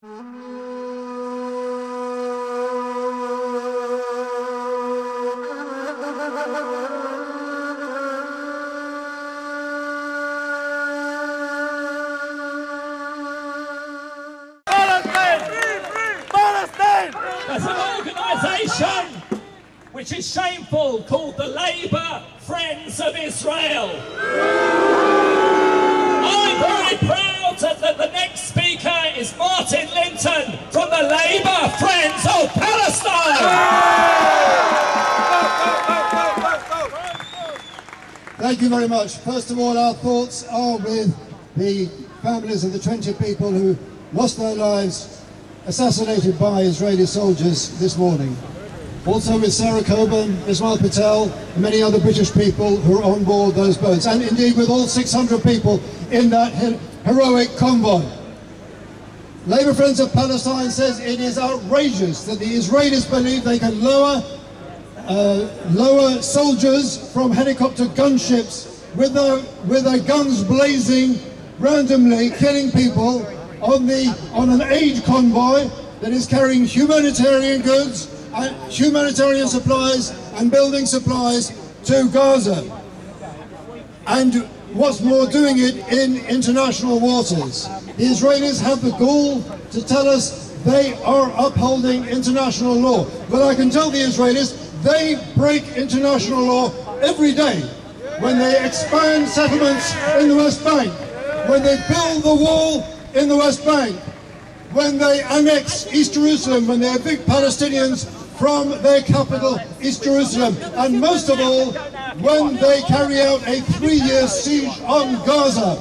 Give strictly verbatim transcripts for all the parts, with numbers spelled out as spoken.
There's an organisation which is shameful called the Labour Friends of Israel. I'm very proud that, that the next speaker is Martin Linton from the Labour Friends of Palestine. Thank you very much. First of all, our thoughts are with the families of the twenty people who lost their lives assassinated by Israeli soldiers this morning. Also with Sarah Coburn, Ismail Patel, and many other British people who are on board those boats, and indeed with all six hundred people in that he heroic convoy. Labour Friends of Palestine says it is outrageous that the Israelis believe they can lower, uh, lower soldiers from helicopter gunships with their, with their guns blazing, randomly killing people on the on an aid convoy that is carrying humanitarian goods, and humanitarian supplies and building supplies to Gaza, and what's more, doing it in international waters. The Israelis have the gall to tell us they are upholding international law, but I can tell the Israelis they break international law every day when they expand settlements in the West Bank, when they build the wall in the West Bank, when they annex East Jerusalem, when they evict Palestinians from their capital, East Jerusalem, and most of all, when they carry out a three-year siege on Gaza.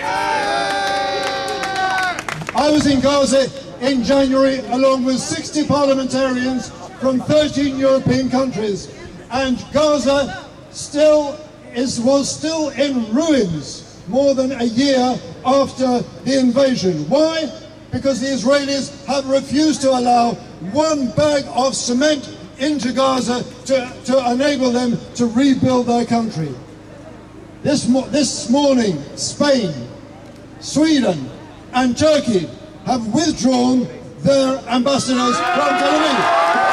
I was in Gaza in January along with sixty parliamentarians from thirteen European countries, and Gaza still is, was still in ruins more than a year after the invasion. Why? Because the Israelis have refused to allow one bag of cement into Gaza to, to enable them to rebuild their country. This, mo this morning, Spain, Sweden and Turkey have withdrawn their ambassadors from Tel Aviv.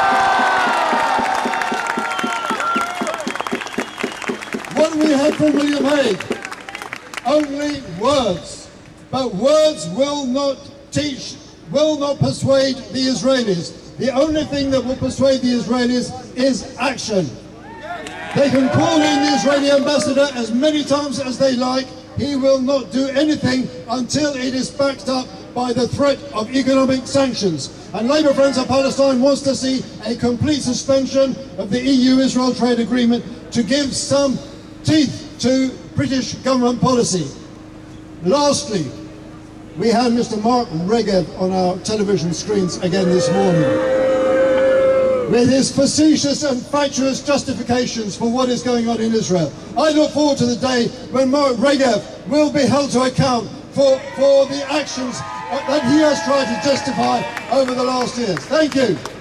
What do we have from William Hague? Only words, but words will not teach, will not persuade the Israelis. The only thing that will persuade the Israelis is action. They can call in the Israeli ambassador as many times as they like. He will not do anything until it is backed up by the threat of economic sanctions. And Labour Friends of Palestine wants to see a complete suspension of the E U-Israel trade agreement to give some teeth to British government policy. Lastly, we had Mister Mark Regev on our television screens again this morning with his facetious and fatuous justifications for what is going on in Israel. I look forward to the day when Mark Regev will be held to account for, for the actions that he has tried to justify over the last years. Thank you.